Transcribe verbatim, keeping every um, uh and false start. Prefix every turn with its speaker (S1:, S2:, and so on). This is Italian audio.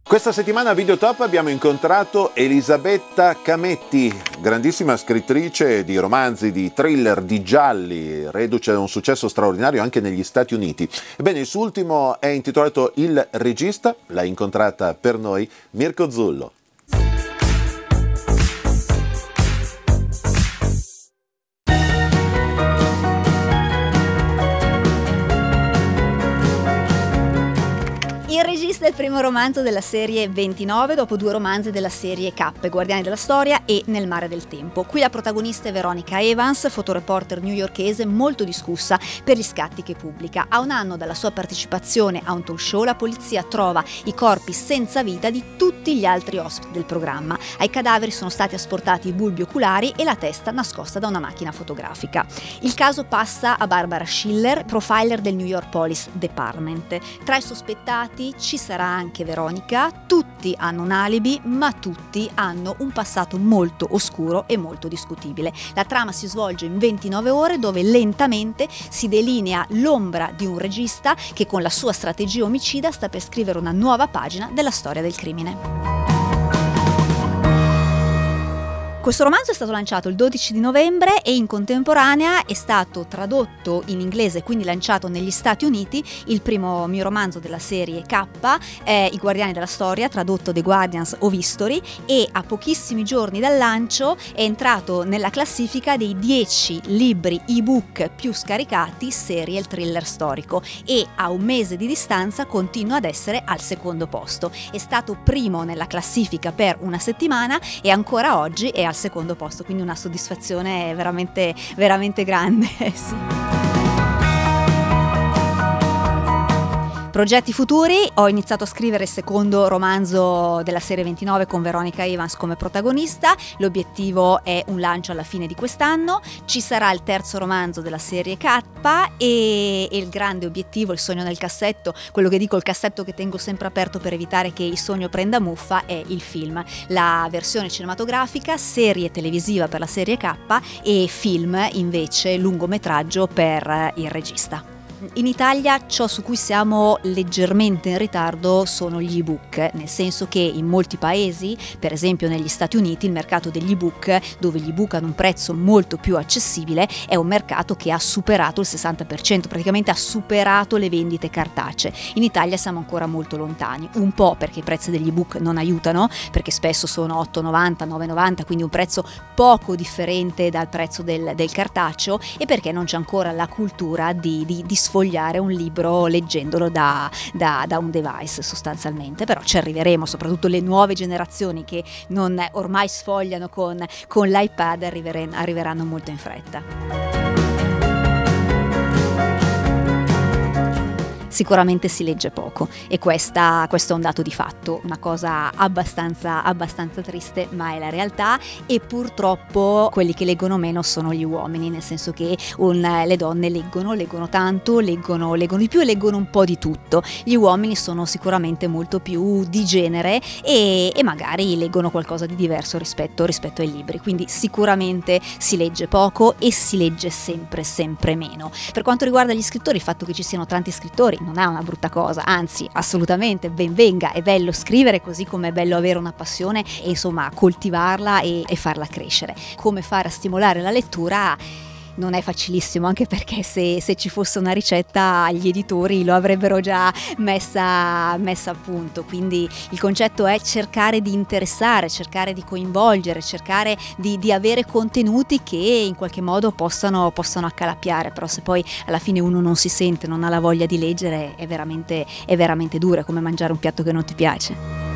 S1: Questa settimana a Videotop abbiamo incontrato Elisabetta Cametti, grandissima scrittrice di romanzi, di thriller, di gialli, reduce da un successo straordinario anche negli Stati Uniti. Ebbene, il suo ultimo è intitolato Il regista, l'ha incontrata per noi Mirko Zullo.
S2: Il regista è il primo romanzo della serie ventinove, dopo due romanzi della serie K, Guardiani della Storia e Nel mare del tempo. Qui la protagonista è Veronica Evans, fotoreporter newyorkese molto discussa per gli scatti che pubblica. A un anno dalla sua partecipazione a un talk show, la polizia trova i corpi senza vita di tutti gli altri ospiti del programma. Ai cadaveri sono stati asportati i bulbi oculari e la testa nascosta da una macchina fotografica. Il caso passa a Barbara Schiller, profiler del New York Police Department. Tra i sospettati ci sarà anche Veronica. Tutti hanno un alibi, ma tutti hanno un passato molto oscuro e molto discutibile. La trama si svolge in ventinove ore, dove lentamente si delinea l'ombra di un regista che con la sua strategia omicida sta per scrivere una nuova pagina della storia del crimine. Questo romanzo è stato lanciato il dodici di novembre e in contemporanea è stato tradotto in inglese, quindi lanciato negli Stati Uniti, il primo mio romanzo della serie K, è I Guardiani della Storia, tradotto The Guardians of History, e a pochissimi giorni dal lancio è entrato nella classifica dei dieci libri ebook più scaricati serial thriller storico, e a un mese di distanza continua ad essere al secondo posto. È stato primo nella classifica per una settimana e ancora oggi è al secondo posto, quindi una soddisfazione veramente veramente grande. Sì. Progetti futuri: ho iniziato a scrivere il secondo romanzo della serie ventinove con Veronica Evans come protagonista. L'obiettivo è un lancio alla fine di quest'anno. Ci sarà il terzo romanzo della serie K e, e il grande obiettivo, il sogno nel cassetto, quello che dico, il cassetto che tengo sempre aperto per evitare che il sogno prenda muffa, è il film, la versione cinematografica, serie televisiva per la serie K e film invece lungometraggio per il regista. In Italia ciò su cui siamo leggermente in ritardo sono gli ebook, nel senso che in molti paesi, per esempio negli Stati Uniti, il mercato degli ebook, dove gli ebook hanno un prezzo molto più accessibile, è un mercato che ha superato il sessanta per cento, praticamente ha superato le vendite cartacee. In Italia siamo ancora molto lontani, un po' perché i prezzi degli ebook non aiutano, perché spesso sono otto e novanta, nove e novanta, quindi un prezzo poco differente dal prezzo del, del cartaceo, e perché non c'è ancora la cultura di, di, di sfogliare un libro leggendolo da, da, da un device sostanzialmente. Però ci arriveremo, soprattutto le nuove generazioni che non ormai sfogliano con, con l'iPad arriveranno molto in fretta. Sicuramente si legge poco e questa, questo è un dato di fatto, una cosa abbastanza, abbastanza triste, ma è la realtà, e purtroppo quelli che leggono meno sono gli uomini, nel senso che un, le donne leggono, leggono tanto, leggono, leggono di più e leggono un po' di tutto. Gli uomini sono sicuramente molto più di genere e, e magari leggono qualcosa di diverso rispetto, rispetto ai libri, quindi sicuramente si legge poco e si legge sempre, sempre meno. Per quanto riguarda gli scrittori, il fatto che ci siano tanti scrittori non è una brutta cosa, anzi assolutamente ben venga, è bello scrivere così come è bello avere una passione e insomma coltivarla e, e farla crescere. Come fare a stimolare la lettura? Non è facilissimo, anche perché se, se ci fosse una ricetta gli editori lo avrebbero già messa, messa a punto, quindi il concetto è cercare di interessare, cercare di coinvolgere, cercare di, di avere contenuti che in qualche modo possano, possano accalappiare, però se poi alla fine uno non si sente, non ha la voglia di leggere, è veramente, è veramente duro, è come mangiare un piatto che non ti piace.